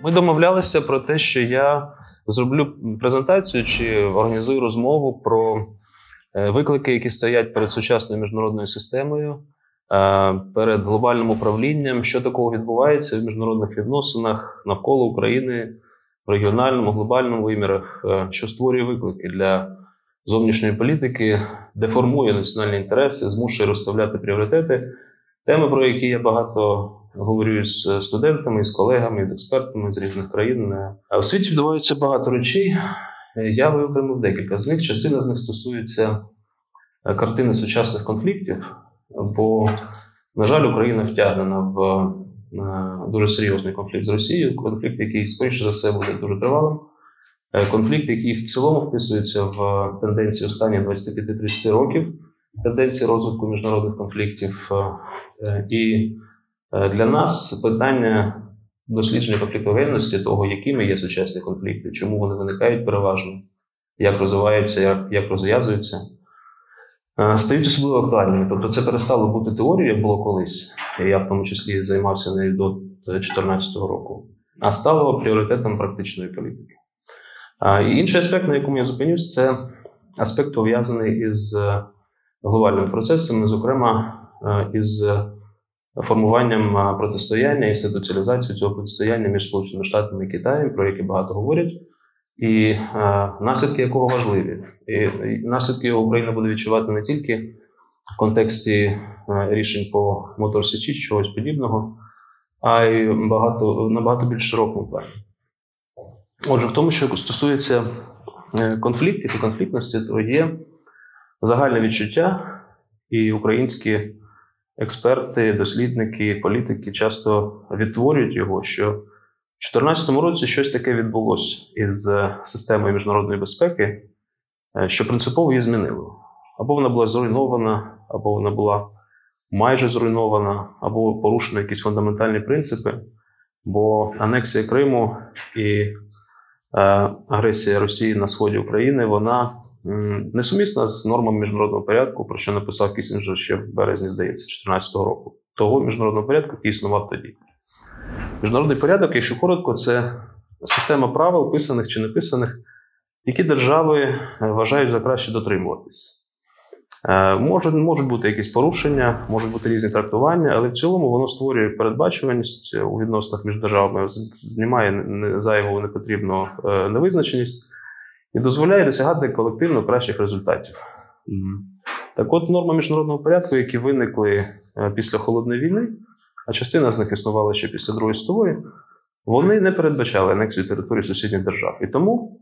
Ми домовлялися про те, що я зроблю презентацію чи організую розмову про виклики, які стоять перед сучасною міжнародною системою, перед глобальним управлінням, що такого відбувається в міжнародних відносинах навколо України, в регіональному, глобальному вимірах, що створює виклики для зовнішньої політики, деформує національні інтереси, змушує розставляти пріоритети. Теми, про які я багато говорю з студентами, з колегами, з експертами з різних країн. У світі відбувається багато речей. Я виокремив декілька з них. Частина з них стосується картини сучасних конфліктів, бо, на жаль, Україна втягнена в дуже серйозний конфлікт з Росією, конфлікт, який, скоріше за все, буде дуже тривалим. Конфлікт, який в цілому вписується в тенденції останніх 25-30 років, тенденції розвитку міжнародних конфліктів. І для нас питання дослідження конфліктогенності, того, якими є сучасні конфлікти, чому вони виникають переважно, як розвиваються, як розв'язуються, стають особливо актуальними. Тобто це перестало бути теорією, як було колись, і я в тому числі займався нею до 2014 року, а стало пріоритетом практичної політики. І інший аспект, на якому я зупинюсь, це аспект, пов'язаний із глобальними процесами, зокрема, із формуванням протистояння, інституціалізацією цього протистояння між Сполученими Штатами і Китаєм, про яке багато говорять, і наслідки якого важливі. І наслідки його Україна буде відчувати не тільки в контексті рішень по Моторсічі, чогось подібного, а й набагато більш широкому плані. Отже, в тому, що стосується конфліктів і конфліктності, то є загальне відчуття, і українські експерти, дослідники, політики часто відтворюють його, що в 2014 році щось таке відбулося із системою міжнародної безпеки, що принципово її змінило. Або вона була зруйнована, або вона була майже зруйнована, або порушено якісь фундаментальні принципи, бо анексія Криму і агресія Росії на сході України, вона несумісна з нормами міжнародного порядку, про що написав Кіссінджер ще в березні, здається, 2014 року. Того міжнародного порядку, який існував тоді. Міжнародний порядок, якщо коротко, це система правил, писаних чи неписаних, які держави вважають за краще дотримуватись. Можуть бути якісь порушення, можуть бути різні трактування, але в цілому воно створює передбачуваність у відносинах між державами, знімає зайву непотрібну невизначеність і дозволяє досягати колективно кращих результатів. Так от, норми міжнародного порядку, які виникли після Холодної війни, а частина з них існувала ще після Другої світової, вони не передбачали анексію території сусідніх держав. І тому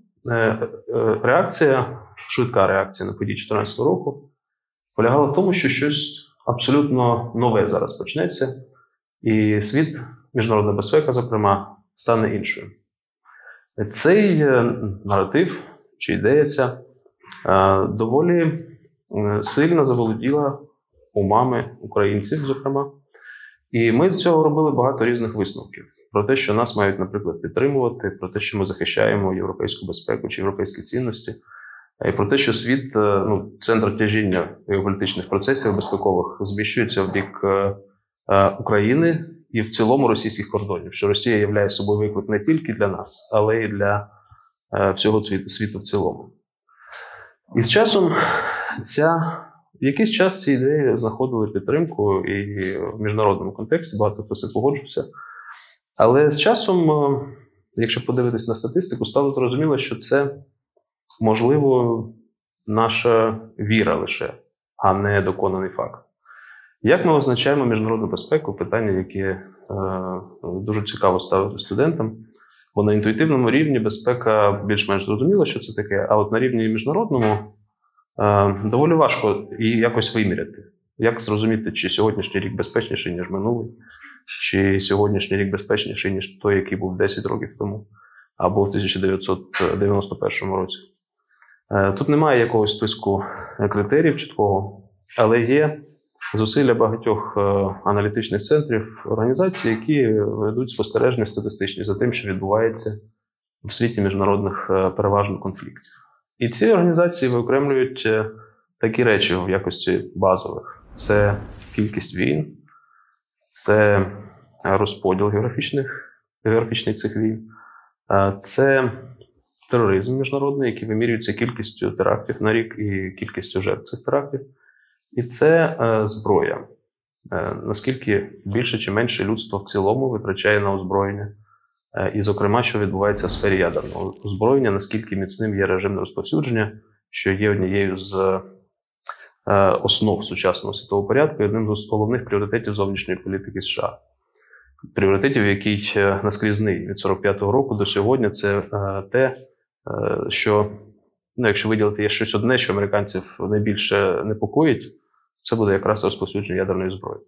швидка реакція на події 2014 року полягала в тому, що щось абсолютно нове зараз почнеться, і світ, міжнародна безпека, зокрема, стане іншою. Цей наратив, чи ідея ця, доволі сильно заволоділа умами українців, зокрема. І ми з цього робили багато різних висновків. Про те, що нас мають, наприклад, підтримувати, про те, що ми захищаємо європейську безпеку чи європейські цінності, і про те, що світ, центр тяжіння геополітичних процесів безпекових зміщується в бік України і в цілому російських кордонів, що Росія являє собою виклик не тільки для нас, але й для всього світу в цілому. І з часом в якийсь час ці ідеї знаходили підтримку і в міжнародному контексті, багато хто з цим погоджувався. Але з часом, якщо подивитись на статистику, стало зрозуміло, що це, можливо, наша віра лише, а не доконаний факт. Як ми визначаємо міжнародну безпеку? Питання, яке дуже цікаво ставити студентам. Бо на інтуїтивному рівні безпека більш-менш зрозуміла, що це таке, а от на рівні міжнародному доволі важко її якось виміряти. Як зрозуміти, чи сьогоднішній рік безпечніший, ніж минулий, чи сьогоднішній рік безпечніший, ніж той, який був 10 років тому, або в 1991 році. Тут немає якогось списку критеріїв чіткого, але є зусилля багатьох аналітичних центрів, організацій, які ведуть спостереження статистичні за тим, що відбувається в світі міжнародних переважно конфліктів. І ці організації виокремлюють такі речі в якості базових. Це кількість війн, це розподіл географічних географічний цих війн. Це тероризм міжнародний, який вимірюється кількістю терактів на рік і кількістю жертв цих терактів. І це зброя. Наскільки більше чи менше людство в цілому витрачає на озброєння. І, зокрема, що відбувається в сфері ядерного озброєння, наскільки міцним є режим розповсюдження, що є однією з основ сучасного світового порядку і одним з головних пріоритетів зовнішньої політики США. Пріоритетів, який наскрізний від 45-го року до сьогодні, це те, що, якщо виділити є щось одне, що американців найбільше непокоїть, це буде якраз розповсюдження ядерної зброї.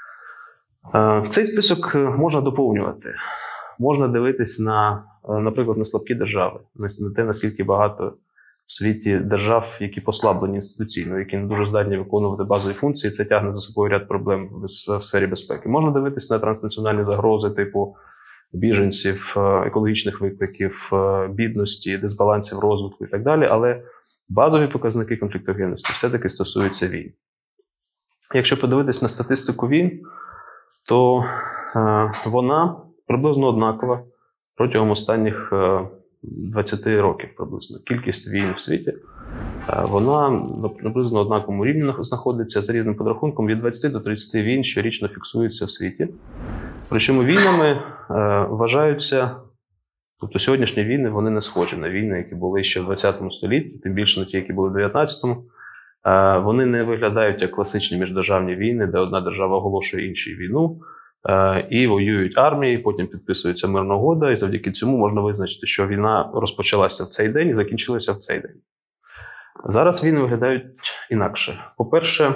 Цей список можна доповнювати. Можна дивитись наприклад, на слабкі держави, на те, наскільки багато в світі держав, які послаблені інституційно, які не дуже здатні виконувати базові функції, це тягне за собою ряд проблем в сфері безпеки. Можна дивитись на транснаціональні загрози типу біженців, екологічних викликів, бідності, дисбалансів розвитку і так далі, але базові показники конфліктогенності все-таки стосуються війн. Якщо подивитись на статистику війн, то вона приблизно однакова протягом останніх 20 років приблизно. Кількість війн у світі, вона на приблизно однаковому рівні знаходиться за різним підрахунком від 20 до 30 війн щорічно фіксуються в світі. Причому війнами вважаються, тобто сьогоднішні війни, вони не схожі на війни, які були ще в 20 столітті, тим більше на ті, які були в 19-му. Вони не виглядають як класичні міждержавні війни, де одна держава оголошує іншій війну, і воюють армії, потім підписується мирна угода, і завдяки цьому можна визначити, що війна розпочалася в цей день і закінчилася в цей день. Зараз війни виглядають інакше. По-перше,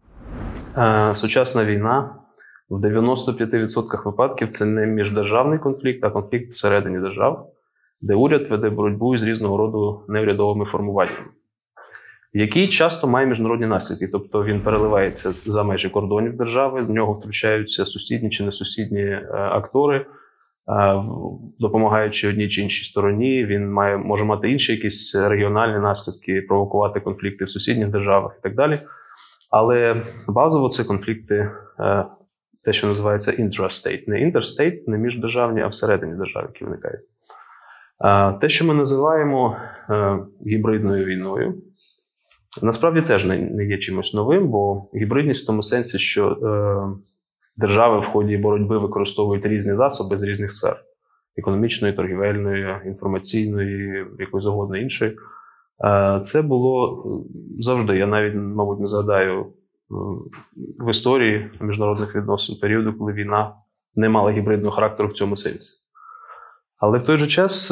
сучасна війна в 95% випадків це не міждержавний конфлікт, а конфлікт всередині держав, де уряд веде боротьбу з різного роду неурядовими формуваннями, який часто має міжнародні наслідки, тобто він переливається за межі кордонів держави, в нього втручаються сусідні чи несусідні актори, допомагаючи одній чи іншій стороні, він може мати інші якісь регіональні наслідки, провокувати конфлікти в сусідніх державах і так далі. Але базово це конфлікти, те, що називається intrastate. Не interstate, не міждержавні, а всередині держав, які виникають. Те, що ми називаємо гібридною війною, насправді теж не є чимось новим, бо гібридність в тому сенсі, що держави в ході боротьби використовують різні засоби з різних сфер – економічної, торгівельної, інформаційної, якоїсь завгодно іншої. Це було завжди, я навіть, мабуть, не згадаю в історії міжнародних відносин періоду, коли війна не мала гібридного характеру в цьому сенсі. Але в той же час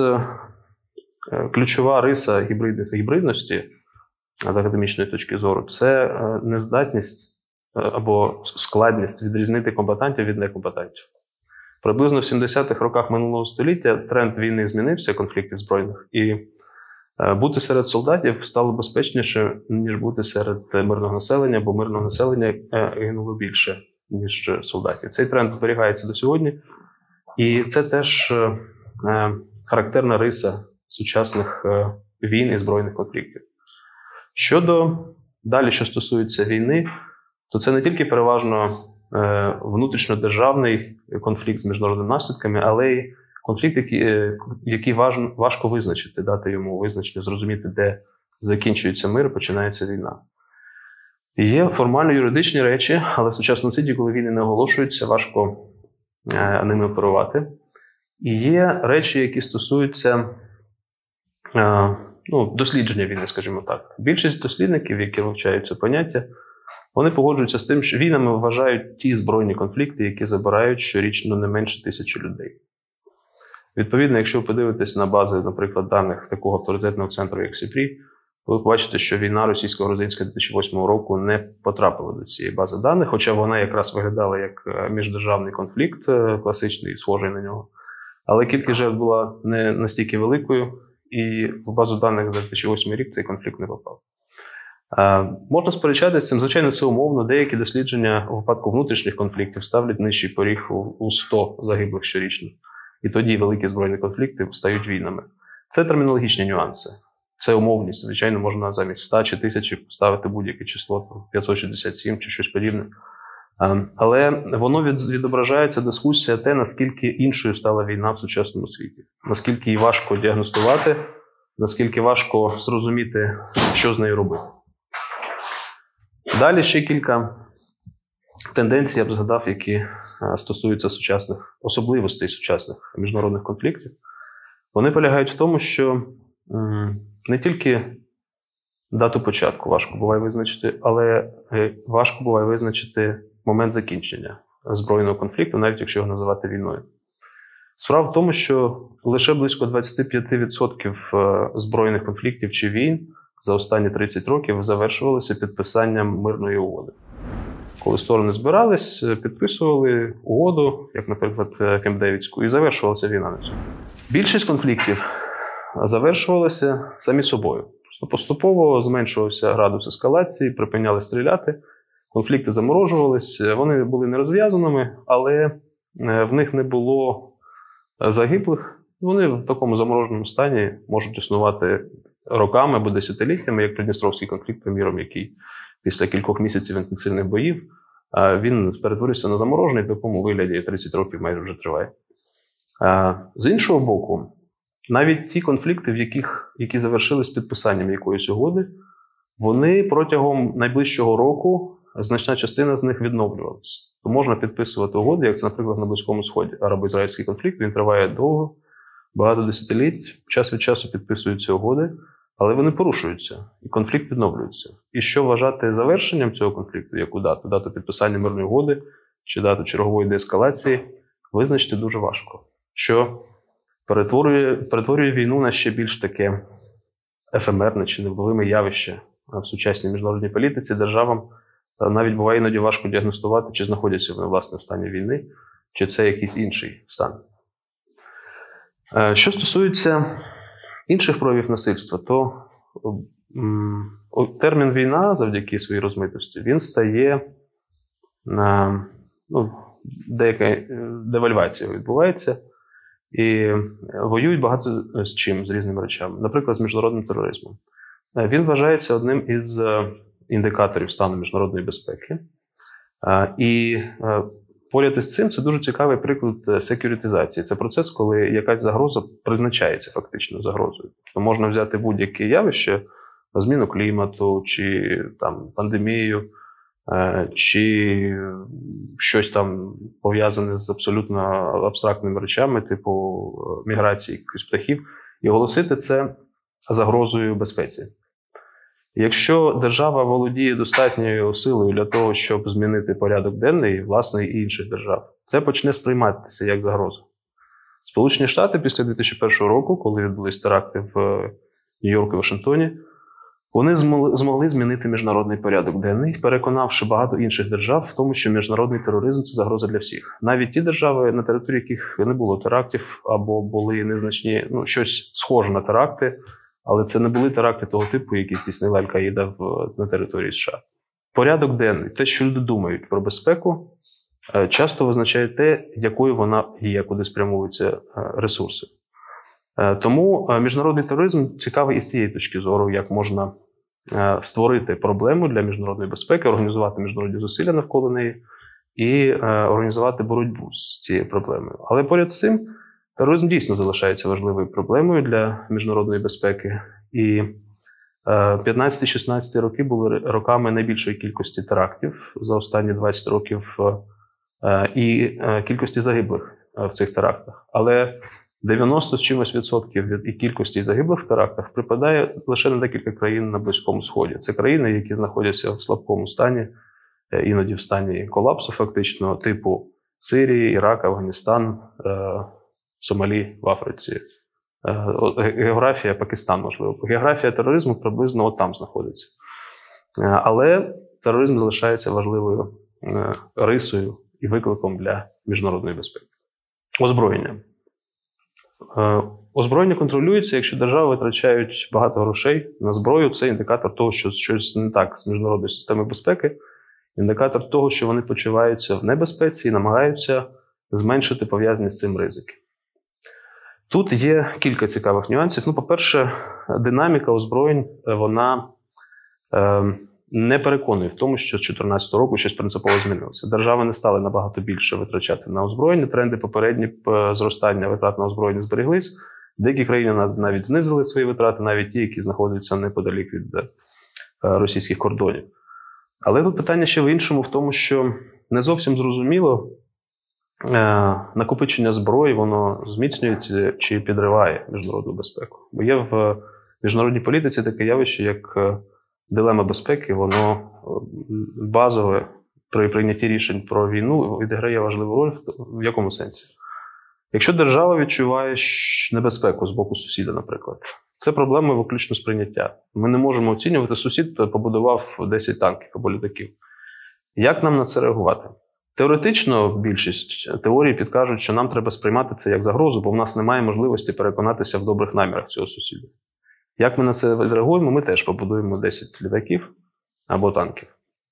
ключова риса гібридності з академічної точки зору – це нездатність або складність відрізнити комбатантів від некомбатантів. Приблизно в 70-х роках минулого століття тренд війни змінився, конфліктів збройних, і бути серед солдатів стало безпечніше, ніж бути серед мирного населення, бо мирного населення гинуло більше, ніж солдатів. Цей тренд зберігається до сьогодні, і це теж характерна риса сучасних війн і збройних конфліктів. Далі, що стосується війни, то це не тільки переважно внутрішньодержавний конфлікт з міжнародними наслідками, але й конфлікт, який важко визначити, дати йому визначення, зрозуміти, де закінчується мир і починається війна. І є формально юридичні речі, але в сучасному світі, коли війни не оголошуються, важко ними оперувати. І є речі, які стосуються дослідження війни, скажімо так. Більшість дослідників, які вивчають це поняття, вони погоджуються з тим, що війнами вважають ті збройні конфлікти, які забирають щорічно не менше 1000 людей. Відповідно, якщо ви подивитесь на бази, наприклад, даних такого авторитетного центру, як СІПРІ, ви побачите, що війна російсько-грузинська 2008 року не потрапила до цієї бази даних, хоча вона якраз виглядала як міждержавний конфлікт, класичний, схожий на нього. Але кількість жертв була не настільки великою, і в базу даних за 2008 рік цей конфлікт не попав. Можна сперечатися з цим, звичайно, це умовно. Деякі дослідження у випадку внутрішніх конфліктів ставлять нижчий поріг у 100 загиблих щорічно. І тоді великі збройні конфлікти стають війнами. Це термінологічні нюанси. Це умовність. Звичайно, можна замість 100 чи 1000 поставити будь-яке число, 567 чи щось подібне. Але воно відображається дискусія те, наскільки іншою стала війна в сучасному світі, наскільки її важко діагностувати, наскільки важко зрозуміти, що з нею робити. Далі ще кілька тенденцій я б згадав, які стосуються сучасних особливостей сучасних міжнародних конфліктів. Вони полягають в тому, що не тільки дату початку важко буває визначити, але важко буває визначити момент закінчення збройного конфлікту, навіть якщо його називати війною. Справа в тому, що лише близько 25% збройних конфліктів чи війн за останні 30 років завершувалися підписанням мирної угоди. Коли сторони збирались, підписували угоду, як, наприклад, Кемп-Девідську, і завершувалася війна на цьому. Більшість конфліктів завершувалися самі собою. Поступово зменшувався градус ескалації, припиняли стріляти, конфлікти заморожувались, вони були нерозв'язаними, але в них не було загиблих. Вони в такому замороженому стані можуть існувати роками або десятиліттями, як Придністровський конфлікт, приміром, який після кількох місяців інтенсивних боїв він перетворився на заморожений, в такому вигляді 30 років майже вже триває. З іншого боку, навіть ті конфлікти, які завершились підписанням якоїсь угоди, вони протягом найближчого року, значна частина з них відновлювалася. То можна підписувати угоди, як це, наприклад, на Близькому Сході. Арабо-ізраїльський конфлікт, він триває довго, багато десятиліть, час від часу підписуються угоди, але вони порушуються, і конфлікт відновлюється. І що вважати завершенням цього конфлікту, яку дату? Дату підписання мирної угоди чи дату чергової деескалації, визначити дуже важко. Що перетворює війну на ще більш таке ефемерне чи невловиме явище в сучасній міжнародній політиці. Державам навіть буває іноді важко діагностувати, чи знаходяться вони, власне, в стані війни, чи це якийсь інший стан. Що стосується інших проявів насильства, то термін «війна» завдяки своїй розмитості, він стає, деяка девальвація відбувається, і воюють багато з чим, з різними речами. Наприклад, з міжнародним тероризмом. Він вважається одним із індикаторів стану міжнародної безпеки. І поряд із цим це дуже цікавий приклад секюритизації. Це процес, коли якась загроза призначається фактично загрозою. Тобто можна взяти будь-яке явище, зміну клімату, чи там пандемію, чи щось там пов'язане з абсолютно абстрактними речами, типу міграції якихось птахів, і оголосити це загрозою безпеці. Якщо держава володіє достатньою силою для того, щоб змінити порядок денний, власне, і інших держав, це почне сприйматися як загроза. Сполучені Штати після 2001 року, коли відбулись теракти в Нью-Йорку і Вашингтоні, вони змогли змінити міжнародний порядок денний, переконавши багато інших держав в тому, що міжнародний тероризм – це загроза для всіх. Навіть ті держави, на території яких не було терактів, або були незначні, щось схоже на теракти, але це не були теракти того типу, які здійснила Аль-Каїда на території США. Порядок денний, те, що люди думають про безпеку, часто визначає те, якою вона є, куди спрямовуються ресурси. Тому міжнародний тероризм цікавий із цієї точки зору, як можна створити проблему для міжнародної безпеки, організувати міжнародні зусилля навколо неї і організувати боротьбу з цією проблемою. Але поряд з цим тероризм дійсно залишається важливою проблемою для міжнародної безпеки. І 15-16 роки були роками найбільшої кількості терактів за останні 20 років і кількості загиблих в цих терактах. Але 90 з чимось відсотків від кількості загиблих в терактах припадає лише на декілька країн на Близькому Сході. Це країни, які знаходяться в слабкому стані, іноді в стані колапсу фактично, типу Сирії, Ірак, Афганістан, Сомалі в Африці. Географія Пакистан, можливо. Географія тероризму приблизно от там знаходиться. Але тероризм залишається важливою рисою і викликом для міжнародної безпеки. Озброєння. Озброєння контролюється, якщо держави витрачають багато грошей на зброю, це індикатор того, що щось не так з міжнародною системою безпеки, індикатор того, що вони почуваються в небезпеці і намагаються зменшити пов'язані з цим ризики. Тут є кілька цікавих нюансів. По-перше, динаміка озброєнь, вона не переконує в тому, що з 2014 року щось принципово змінилося. Держави не стали набагато більше витрачати на озброєння. Тренди попередні зростання витрат на озброєння збереглись. Деякі країни навіть знизили свої витрати, навіть ті, які знаходяться неподалік від російських кордонів. Але тут питання ще в іншому, в тому, що не зовсім зрозуміло, накопичення зброї, воно зміцнюється чи підриває міжнародну безпеку. Бо є в міжнародній політиці таке явище, як дилема безпеки, воно базове при прийнятті рішень про війну відіграє важливу роль в якому сенсі. Якщо держава відчуває небезпеку з боку сусіда, наприклад, це проблема виключно сприйняття. Ми не можемо оцінювати, сусід побудував 10 танків або літаків. Як нам на це реагувати? Теоретично більшість теорій підкажуть, що нам треба сприймати це як загрозу, бо в нас немає можливості переконатися в добрих намірах цього сусіда. Як ми на це реагуємо? Ми теж побудуємо 10 літаків або танків.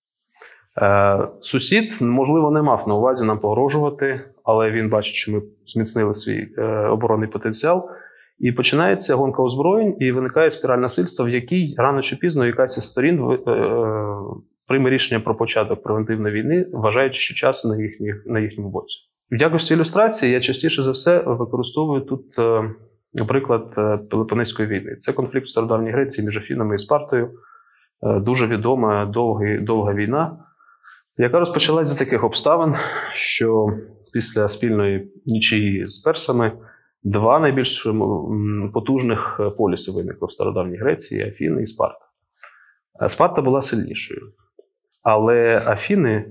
Сусід, можливо, не мав на увазі нам погрожувати, але він бачить, що ми зміцнили свій оборонний потенціал. І починається гонка озброєнь, і виникає спіраль насильства, в якій рано чи пізно якась із сторін прийме рішення про початок превентивної війни, вважаючи, що час на їхньому боці. В якості ілюстрації я частіше за все використовую тут приклад Пелопонезької війни. Це конфлікт в Стародавній Греції між Афінами і Спартою. Дуже відома, довга війна, яка розпочалась за таких обставин, що після спільної нічиї з персами два найбільш потужних поліси виникли в Стародавній Греції – Афіни і Спарта. Спарта була сильнішою, але Афіни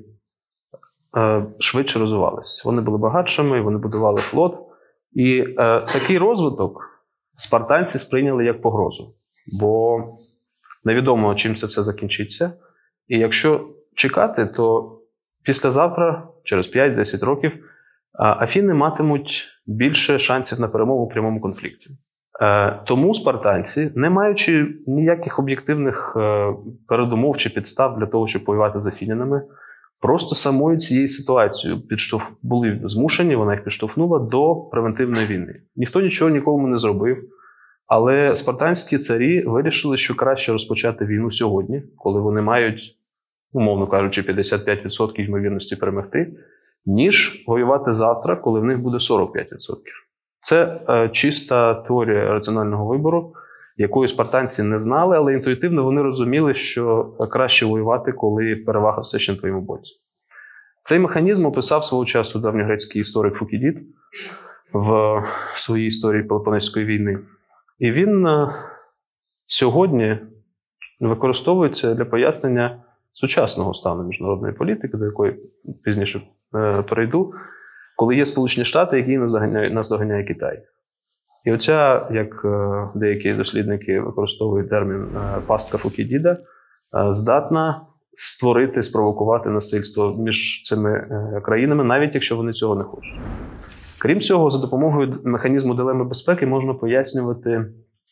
швидше розвивалися. Вони були багатшими, вони будували флот. І такий розвиток спартанці сприйняли як погрозу, бо невідомо, чим це все закінчиться. І якщо чекати, то післязавтра, через 5-10 років, Афіни матимуть більше шансів на перемогу у прямому конфлікті. Тому спартанці, не маючи ніяких об'єктивних передумов чи підстав для того, щоб воювати з афінянами, просто самою цією ситуацією були змушені, вона їх підштовхнула до превентивної війни. Ніхто нічого нікому не зробив, але спартанські царі вирішили, що краще розпочати війну сьогодні, коли вони мають, умовно кажучи, 55% ймовірності перемогти, ніж воювати завтра, коли в них буде 45%. Це чиста теорія раціонального вибору, якої спартанці не знали, але інтуїтивно вони розуміли, що краще воювати, коли перевага все ще на твоєму боці. Цей механізм описав свого часу давньогрецький історик Фукідід в своїй історії Пелопонезької війни. І він сьогодні використовується для пояснення сучасного стану міжнародної політики, до якої пізніше перейду, коли є Сполучені Штати, які наздоганяє Китай. І оця, як деякі дослідники використовують термін «пастка Фукідіда», здатна створити, спровокувати насильство між цими країнами, навіть якщо вони цього не хочуть. Крім цього, за допомогою механізму дилеми безпеки можна пояснювати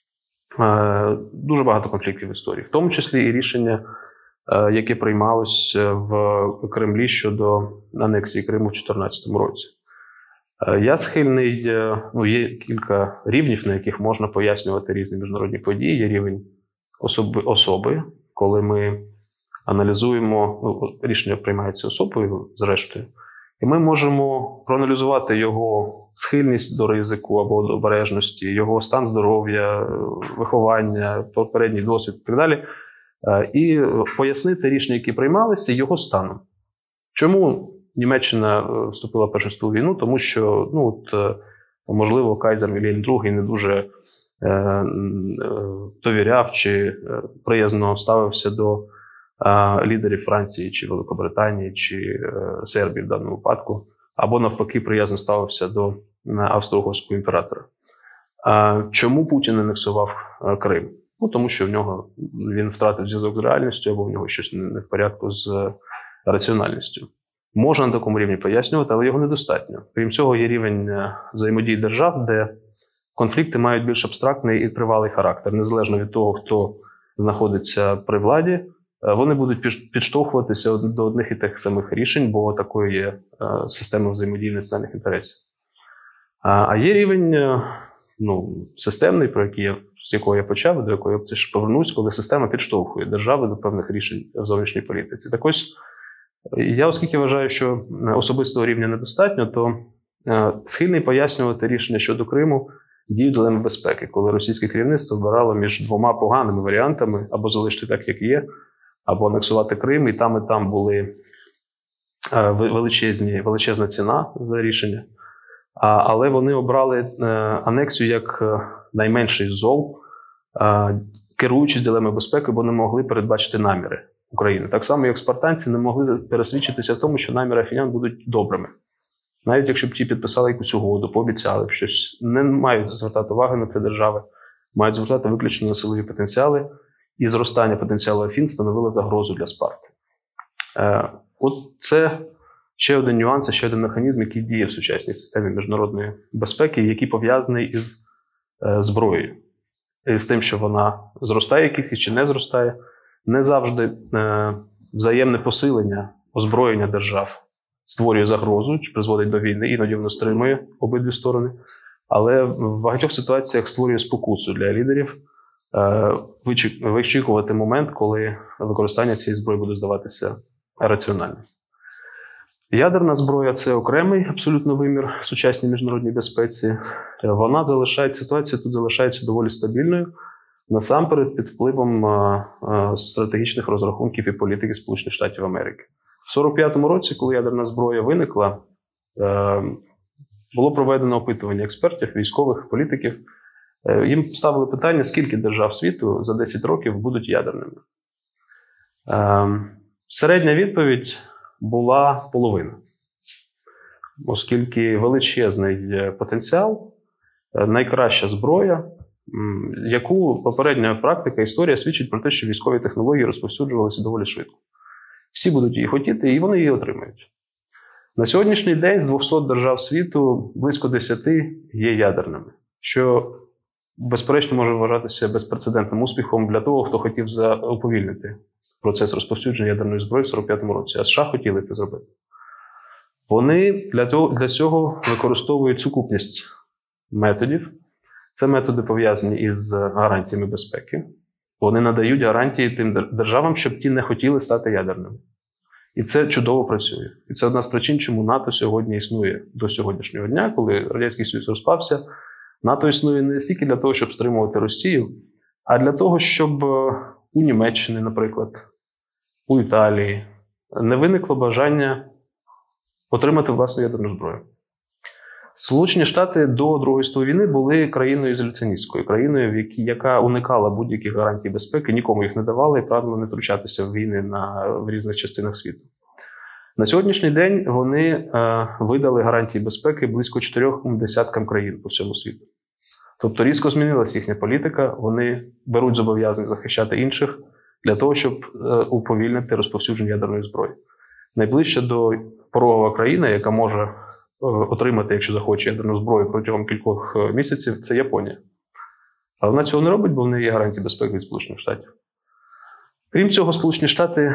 дуже багато конфліктів в історії, в тому числі і рішення, яке приймалось в Кремлі щодо анексії Криму в 2014 році. Я схильний, є кілька рівнів, на яких можна пояснювати різні міжнародні події. Є рівень особи, коли ми аналізуємо, рішення приймається особою, зрештою, і ми можемо проаналізувати його схильність до ризику або до обережності, його стан здоров'я, виховання, попередній досвід і так далі, і пояснити рішення, які приймалися, його станом. Чому Німеччина вступила в Першу світову війну? Тому що, можливо, кайзер Вільгельм II не дуже довіряв чи приязно ставився до лідерів Франції, чи Великобританії, чи Сербії в даному випадку, або навпаки приязно ставився до австро-угорського імператора. Чому Путін анексував Крим? Тому що він втратив зв'язок з реальністю, або в нього щось не в порядку з раціональністю. Можна на такому рівні пояснювати, але його недостатньо. Крім цього, є рівень взаємодії держав, де конфлікти мають більш абстрактний і тривалий характер. Незалежно від того, хто знаходиться при владі, вони будуть підштовхуватися до одних і тих самих рішень, бо такою є система взаємодії національних інтересів. А є рівень системний, про який я з якого я почав, до якого я теж повернусь, коли система підштовхує держави до певних рішень в зовнішній політиці. Так ось, я оскільки вважаю, що особистого рівня недостатньо, то схильний пояснювати рішення щодо Криму дію дилеми безпеки, коли російське керівництво обирало між двома поганими варіантами: або залишити так, як є, або анексувати Крим, і там були величезна ціна за рішення. Але вони обрали анексію як найменший з зол, керуючись дилемою безпеки, бо не могли передбачити наміри України. Так само, як спартанці не могли пересвідчитися в тому, що наміри афінян будуть добрими. Навіть якщо б ті підписали якусь угоду, пообіцяли б щось, не мають звертати уваги на це держави, мають звертати виключно на силові потенціали, і зростання потенціалу Афін становило загрозу для Спарти. От це ще один нюанс, ще один механізм, який діє в сучасній системі міжнародної безпеки, який пов'язаний із зброєю. І з тим, що вона зростає кількість чи не зростає. Не завжди взаємне посилення, озброєння держав створює загрозу чи призводить до війни, іноді воно стримує обидві сторони. Але в багатьох ситуаціях створює спокусу для лідерів вичікувати момент, коли використання цієї зброї буде здаватися раціональним. Ядерна зброя – це окремий абсолютно вимір в сучасній міжнародній безпеці. Ситуація тут залишається доволі стабільною, насамперед під впливом стратегічних розрахунків і політики Сполучених Штатів Америки. В 1945 році, коли ядерна зброя виникла, було проведено опитування експертів, військових, політиків. Їм ставили питання, скільки держав світу за 10 років будуть ядерними. Середня відповідь була половина, оскільки величезний потенціал, найкраща зброя, яку попередня практика, історія свідчить про те, що військові технології розповсюджувалися доволі швидко. Всі будуть її хотіти, і вони її отримають. На сьогоднішній день з 200 держав світу близько 10 є ядерними, що, безперечно, може вважатися безпрецедентним успіхом для того, хто хотів уповільнити процес розповсюдження ядерної зброї в 1945 році. А США хотіли це зробити. Вони для цього використовують сукупність методів. Це методи, пов'язані із гарантіями безпеки. Вони надають гарантії тим державам, щоб ті не хотіли стати ядерними. І це чудово працює. І це одна з причин, чому НАТО сьогодні існує до сьогоднішнього дня, коли Радянський Союз розпався. НАТО існує не стільки для того, щоб стримувати Росію, а для того, щоб у Німеччині, наприклад, у Італії не виникло бажання отримати власну ядерну зброю. Сполучені Штати до Другої світової війни були країною ізоляціоністською, країною, яка уникала будь-яких гарантій безпеки, нікому їх не давала і прагнула не втручатися в війни в різних частинах світу. На сьогоднішній день вони видали гарантії безпеки близько 4 десяткам країн по всьому світу. Тобто різко змінилася їхня політика, вони беруть зобов'язання захищати інших для того, щоб уповільнити розповсюдження ядерної зброї. Найближча до порогова країна, яка може отримати, якщо захоче, ядерну зброю протягом кількох місяців, це Японія. Але вона цього не робить, бо в неї є гарантії безпеки від Сполучених Штатів. Крім цього, Сполучені Штати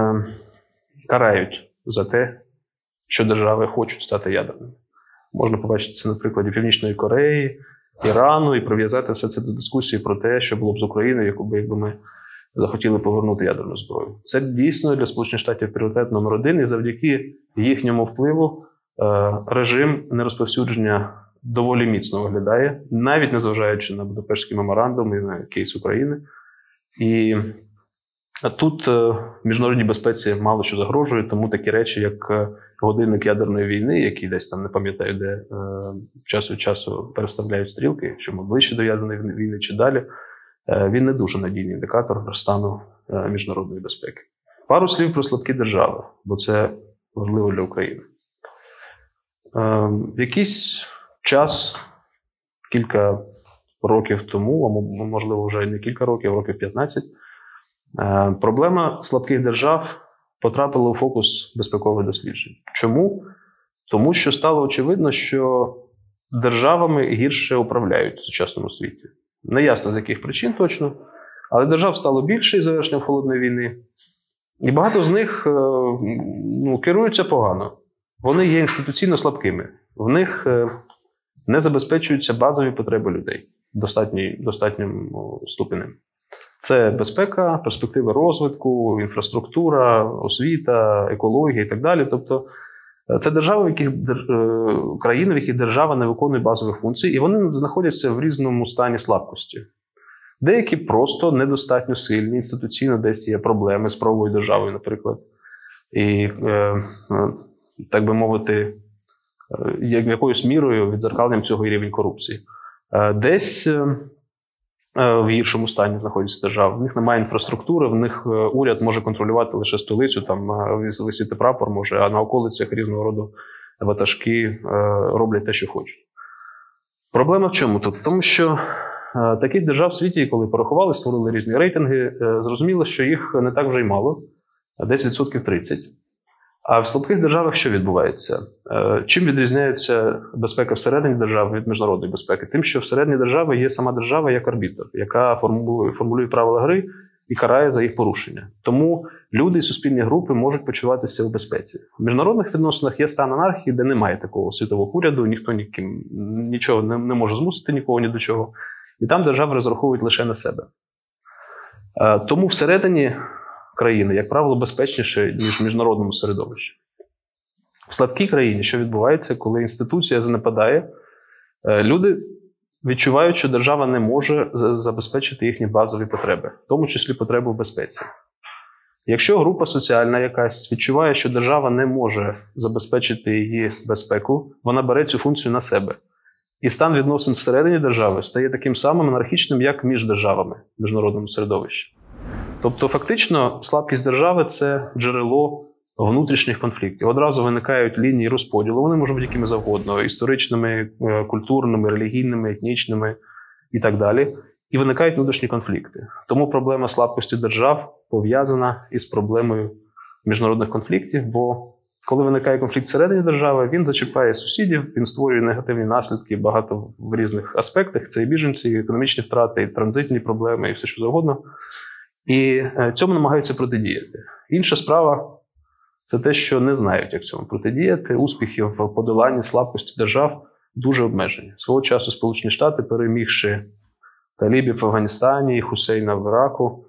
карають за те, що держави хочуть стати ядерними. Можна побачити це на прикладі Північної Кореї, Ірану і прив'язати все це до дискусії про те, що було б з Україною, якби ми захотіли повернути ядерну зброю. Це дійсно для Сполучених Штатів пріоритет номер 1, і завдяки їхньому впливу режим нерозповсюдження доволі міцно виглядає, навіть незважаючи на Будапештський меморандум і на кейс України. І тут міжнародній безпеці мало що загрожує, тому такі речі, як годинник ядерної війни, який десь там, не пам'ятаю, де час від часу переставляють стрілки, що ми ближче до ядерної війни чи далі, він не дуже надійний індикатор стану міжнародної безпеки. Пару слів про слабкі держави, бо це важливо для України. В якийсь час, кілька років тому, а можливо вже не кілька років, років 15, проблема слабких держав потрапила у фокус безпекових досліджень. Чому? Тому що стало очевидно, що державами гірше управляють в сучасному світі. Неясно, з яких причин точно, але держав стало більше із завершенням Холодної війни. І багато з них керуються погано. Вони є інституційно слабкими. В них не забезпечуються базові потреби людей. достатнім ступенем. Це безпека, перспективи розвитку, інфраструктура, освіта, екологія і так далі. Тобто це країни, в яких держава не виконує базових функцій, і вони знаходяться в різному стані слабкості. Деякі просто недостатньо сильні, інституційно десь є проблеми з правовою державою, наприклад. І, так би мовити, якоюсь мірою віддзеркаленням цього і рівень корупції. Десь в гіршому стані знаходяться держави. В них немає інфраструктури, в них уряд може контролювати лише столицю, там висіти прапор може, а на околицях різного роду ватажки роблять те, що хочуть. Проблема в чому тут? В тому, що таких держав в світі, коли порахували, створили різні рейтинги, зрозуміло, що їх не так вже й мало, десь 30%. А в слабких державах що відбувається? Чим відрізняється безпека всередині держави від міжнародної безпеки? Тим, що всередині держави є сама держава як арбітр, яка формулює правила гри і карає за їх порушення. Тому люди і суспільні групи можуть почуватися в безпеці. В міжнародних відносинах є стан анархії, де немає такого світового уряду, ніхто нічого не може змусити нікого ні до чого. І там держави розраховують лише на себе. Тому всередині країни, як правило, безпечніше, ніж в міжнародному середовищі. В слабкій країні що відбувається, коли інституція занепадає, люди відчувають, що держава не може забезпечити їхні базові потреби, в тому числі потребу в безпеці. Якщо група соціальна якась відчуває, що держава не може забезпечити її безпеку, вона бере цю функцію на себе. І стан відносин всередині держави стає таким самим анархічним, як між державами в міжнародному середовищі. Тобто, фактично, слабкість держави – це джерело внутрішніх конфліктів. Одразу виникають лінії розподілу, вони можуть бути якими завгодно – історичними, культурними, релігійними, етнічними і так далі. І виникають внутрішні конфлікти. Тому проблема слабкості держав пов'язана із проблемою міжнародних конфліктів, бо коли виникає конфлікт всередині держави, він зачіпає сусідів, він створює негативні наслідки багато в різних аспектах. Це і біженці, і економічні втрати, і транзитні проблеми, і все що завгодно. І цьому намагаються протидіяти. Інша справа – це те, що не знають, як цьому протидіяти. Успіхи в подоланні слабкості держав дуже обмежені. Свого часу Сполучені Штати, перемігши талібів в Афганістані, Хусейна в Іраку,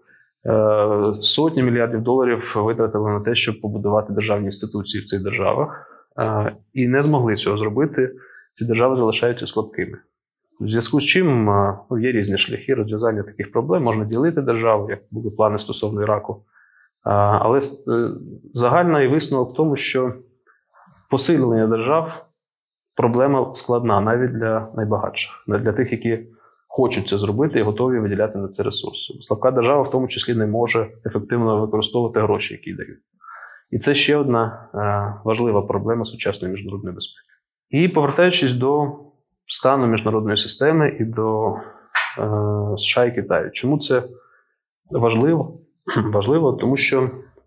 сотні мільярдів доларів витратили на те, щоб побудувати державні інституції в цих державах. І не змогли цього зробити. Ці держави залишаються слабкими. В зв'язку з чим є різні шляхи розв'язання таких проблем. Можна ділити державу, як були плани стосовно Іраку. Але загальний висновок в тому, що посилення держав – проблема складна навіть для найбагатших, для тих, які хочуть це зробити і готові виділяти на це ресурси. Слабка держава в тому числі не може ефективно використовувати гроші, які дають. І це ще одна важлива проблема сучасної міжнародної безпеки. І повертаючись до стану міжнародної системи і до США і Китаю. Чому це важливо? Важливо, тому що,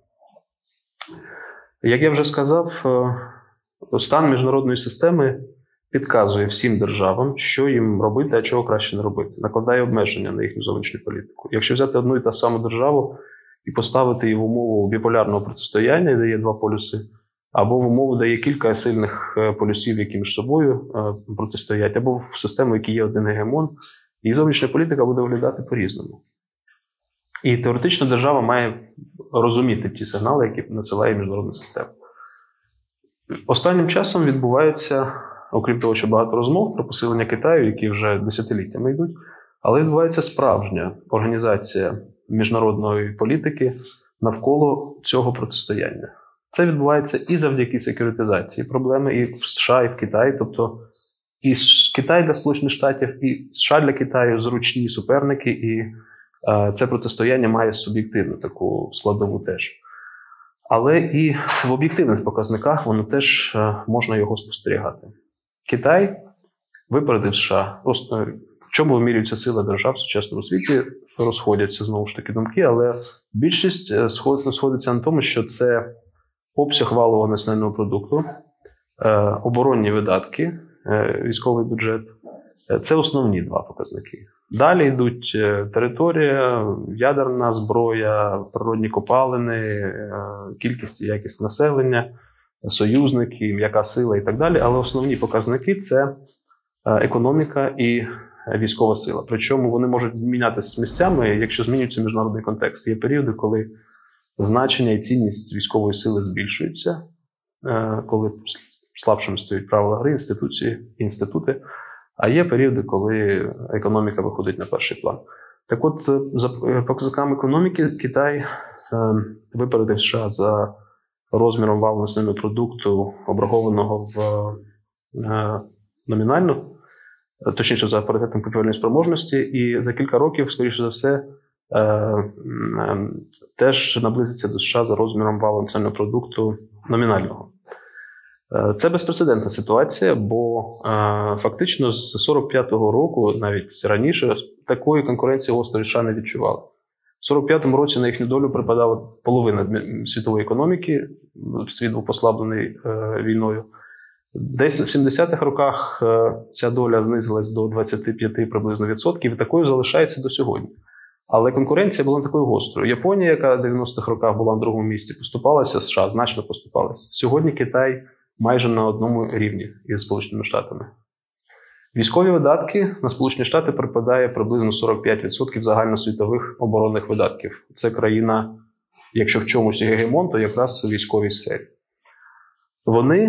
як я вже сказав, стан міжнародної системи підказує всім державам, що їм робити, а чого краще не робити. Накладає обмеження на їхню зовнішню політику. Якщо взяти одну і та саму державу і поставити її в умову біполярного протистояння, де є два полюси, або в умову, де є кілька сильних полюсів, які між собою протистоять, або в систему, в якій є один гегемон, її зовнішня політика буде виглядати по-різному. І теоретично держава має розуміти ті сигнали, які надсилає міжнародна система. Останнім часом відбувається, окрім того, що багато розмов про посилення Китаю, які вже десятиліттями йдуть, але відбувається справжня організація міжнародної політики навколо цього протистояння. Це відбувається і завдяки секюритизації проблеми і в США, і в Китаї. Тобто і Китай для Сполучених Штатів, і США для Китаю зручні суперники, і це протистояння має суб'єктивну таку складову теж. Але і в об'єктивних показниках воно теж можна його спостерігати. Китай випередив США. В чому вимірюється сила держав в сучасному світі? Розходяться, знову ж таки, думки, але більшість сходиться на тому, що це обсяг валового національного продукту, оборонні видатки, військовий бюджет. Це основні два показники. Далі йдуть територія, ядерна зброя, природні копалини, кількість і якість населення, союзники, м'яка сила і так далі. Але основні показники – це економіка і військова сила. Причому вони можуть мінятися місцями, якщо змінюється міжнародний контекст. Є періоди, коли значення і цінність військової сили збільшуються, коли слабшими стоять правила гри, інститути, а є періоди, коли економіка виходить на перший план. Так от, за показниками економіки, Китай випередив США за розміром валового національного продукту, обрахованого номінально, точніше за паритетом купівельної спроможності, і за кілька років, скоріше за все, теж наблизиться до США за розміром валового національного продукту номінального. Це безпрецедентна ситуація, бо фактично з 45-го року, навіть раніше, такої конкуренції гострої США не відчували. В 45-му році на їхню долю припадала половина світової економіки, світ був послаблений війною. Десь в 70-х роках ця доля знизилась до 25 приблизно відсотків, і такою залишається до сьогодні. Але конкуренція була не такою гострою. Японія, яка в 90-х роках була на другому місці, поступалася США, значно поступалася. Сьогодні Китай майже на одному рівні із Сполученими Штатами. Військові видатки на Сполучені Штати припадає приблизно 45% загальносвітових оборонних видатків. Це країна, якщо в чомусь є гегемон, то якраз у військовій сфері. Вони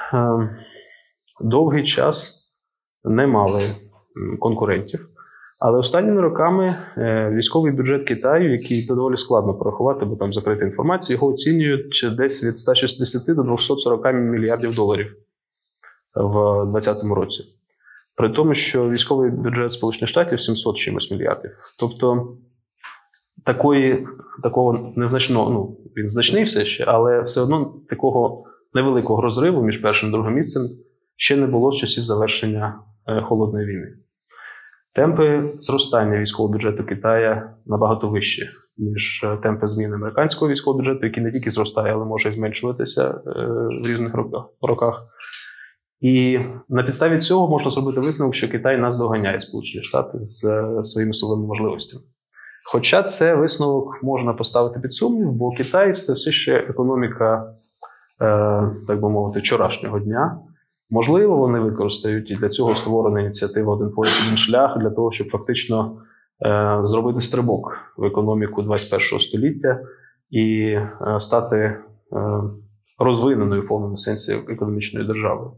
довгий час не мали конкурентів, але останніми роками військовий бюджет Китаю, який доволі складно порахувати, бо там закрита інформація, його оцінюють десь від 160 до 240 мільярдів доларів в 2020 році. При тому, що військовий бюджет Сполучених Штатів 700 чимось мільярдів. Тобто такого незначного, він значний все ще, але все одно такого невеликого розриву між першим і другим місцем ще не було з часів завершення Холодної війни. Темпи зростання військового бюджету Китаю набагато вищі, ніж темпи зміни американського військового бюджету, який не тільки зростає, але може і зменшуватися в різних роках. І на підставі цього можна зробити висновок, що Китай наздоганяє Сполучені Штати з своїми силовими можливостями. Хоча це висновок можна поставити під сумнів, бо Китай – це все ще економіка, так би мовити, вчорашнього дня. Можливо, вони використають і для цього створена ініціатива «Один пояс, один шлях» для того, щоб фактично зробити стрибок в економіку 21 століття і стати розвиненою в повному сенсі економічною державою.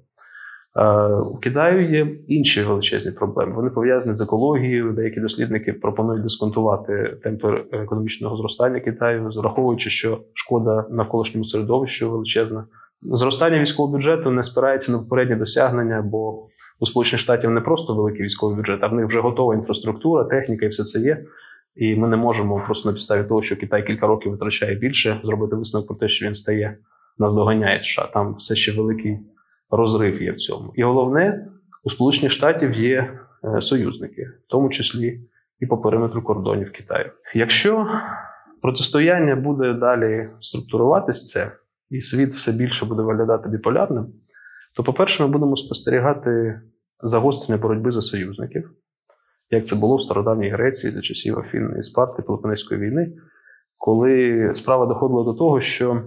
У Китаю є інші величезні проблеми. Вони пов'язані з екологією. Деякі дослідники пропонують дисконтувати темпи економічного зростання Китаю, враховуючи, що шкода навколишньому середовищу величезна. Зростання військового бюджету не спирається на попередні досягнення, бо у Сполучених Штатів не просто великий військовий бюджет, а в них вже готова інфраструктура, техніка і все це є. І ми не можемо просто на підставі того, що Китай кілька років витрачає більше, зробити висновок про те, що він наздоганяє США. Там все ще великий розрив є в цьому. І головне, у Сполучених Штатів є союзники, в тому числі і по периметру кордонів Китаю. Якщо протистояння буде далі структуруватись і світ все більше буде виглядати біполярним, то, по-перше, ми будемо спостерігати загострення боротьби за союзників, як це було в стародавній Греції за часів Афін і Спарти, Пелопонезької війни, коли справа доходила до того, що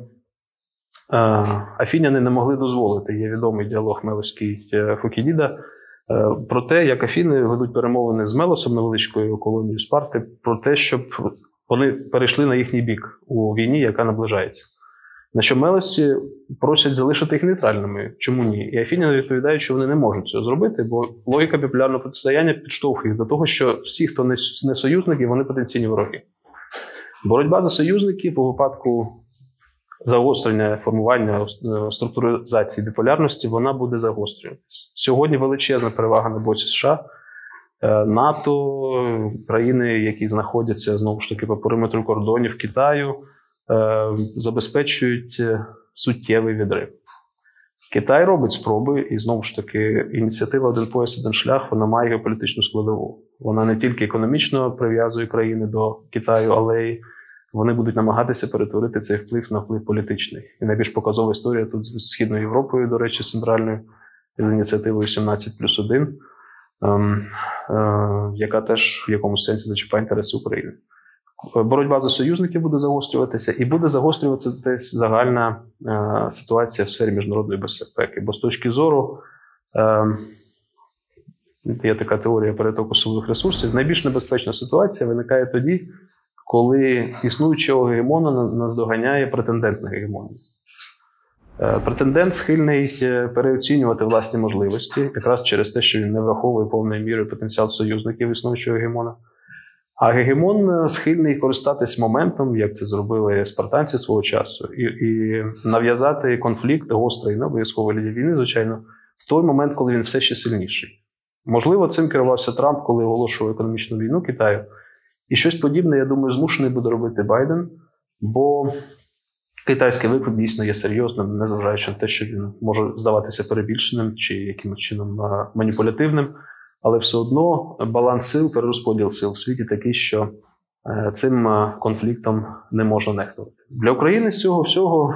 афіняни не могли дозволити, є відомий діалог Мелоський Фукідіда, про те, як Афіни ведуть перемовини з Мелосом, невеличкою колонією Спарти, про те, щоб вони перейшли на їхній бік у війні, яка наближається. На що Мелосі просять залишити їх нейтральними. Чому ні? І афіняни відповідають, що вони не можуть цього зробити, бо логіка біполярного протистояння підштовхує їх до того, що всі, хто не союзники, вони потенційні вороги. Боротьба за союзників у випадку загострення, формування структуризації біполярності, вона буде загострюватися. Сьогодні величезна перевага на боці США. НАТО, країни, які знаходяться, знову ж таки, по периметру кордонів Китаю, забезпечують суттєвий відрив. Китай робить спроби, і знову ж таки ініціатива «Один пояс, один шлях» вона має геополітичну складову. Вона не тільки економічно прив'язує країни до Китаю, але й вони будуть намагатися перетворити цей вплив на вплив політичний. І найбільш показова історія тут з Східною Європою, до речі, центральною, з ініціативою 17+1, яка теж в якомусь сенсі зачіпає інтереси України. Боротьба за союзників буде загострюватися, і буде загострюватися загальна ситуація в сфері міжнародної безпеки. Бо з точки зору Є така теорія перетоку силових ресурсів. Найбільш небезпечна ситуація виникає тоді, коли існуючого гегемона наздоганяє претендент на гегемонію. Претендент схильний переоцінювати власні можливості, якраз через те, що він не враховує повною мірою потенціал союзників існуючого гегемона. А гегемон схильний користатись моментом, як це зробили спартанці свого часу, і нав'язати конфлікт гострий, не обов'язково для війни, звичайно, в той момент, коли він все ще сильніший. Можливо, цим керувався Трамп, коли оголошував економічну війну Китаю. І щось подібне, я думаю, змушений буде робити Байден, бо китайський виклик дійсно є серйозним, незважаючи на те, що він може здаватися перебільшеним чи якимось чином маніпулятивним. Але все одно баланс сил, перерозподіл сил в світі такий, що цим конфліктом не можна нехтувати. Для України з цього всього,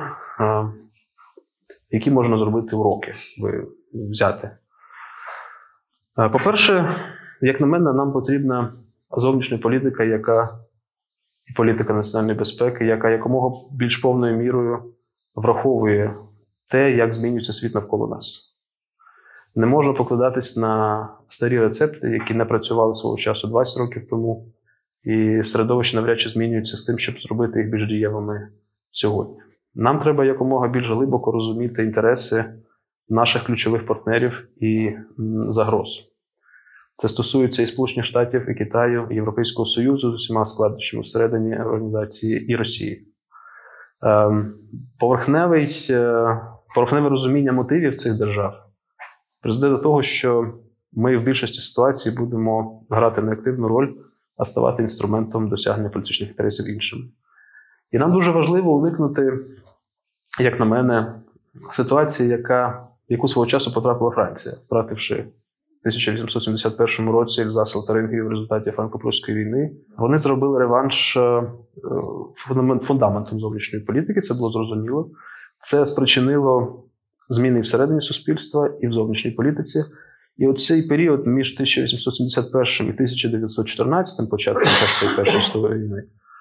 які можна зробити уроки, взяти? По-перше, як на мене, нам потрібна зовнішня політика, і політика національної безпеки, яка якомога більш повною мірою враховує те, як змінюється світ навколо нас. Не можна покладатись на старі рецепти, які не працювали свого часу 20 років тому, і середовище навряд чи змінюється з тим, щоб зробити їх більш дієвими сьогодні. Нам треба якомога більш глибоко розуміти інтереси наших ключових партнерів і загроз. Це стосується і Сполучених Штатів, і Китаю, і Європейського Союзу з усіма складнощами всередині організації, і Росії. Поверхневе розуміння мотивів цих держав призведе до того, що ми в більшості ситуацій будемо грати неактивну роль, а ставати інструментом досягнення політичних інтересів іншим. І нам дуже важливо уникнути, як на мене, ситуації, яку свого часу потрапила Франція, втративши в 1871 році Ельзас і Лотарингію в результаті франко-прусської війни. Вони зробили реванш фундаментом зовнішньої політики, це було зрозуміло. Це спричинило зміни всередині суспільства і в зовнішній політиці. І оцей період між 1871 і 1914, початком Першої світової війни,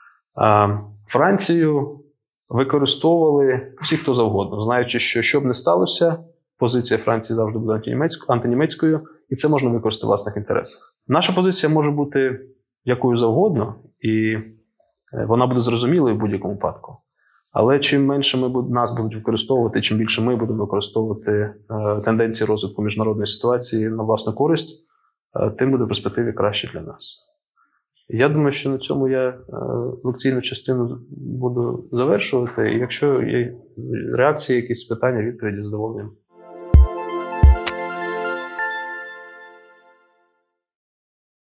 Францію використовували всі, хто завгодно, знаючи, що б не сталося, позиція Франції завжди буде антинімецькою, і це можна використати в власних інтересах. Наша позиція може бути якою завгодно, і вона буде зрозумілою в будь-якому випадку. Але чим менше нас будуть використовувати, чим більше ми будемо використовувати тенденції розвитку міжнародної ситуації на власну користь, тим буде в перспективі краще для нас. Я думаю, що на цьому я лекційну частину буду завершувати. І якщо є реакції, якісь питання, відповіді, з задоволенням.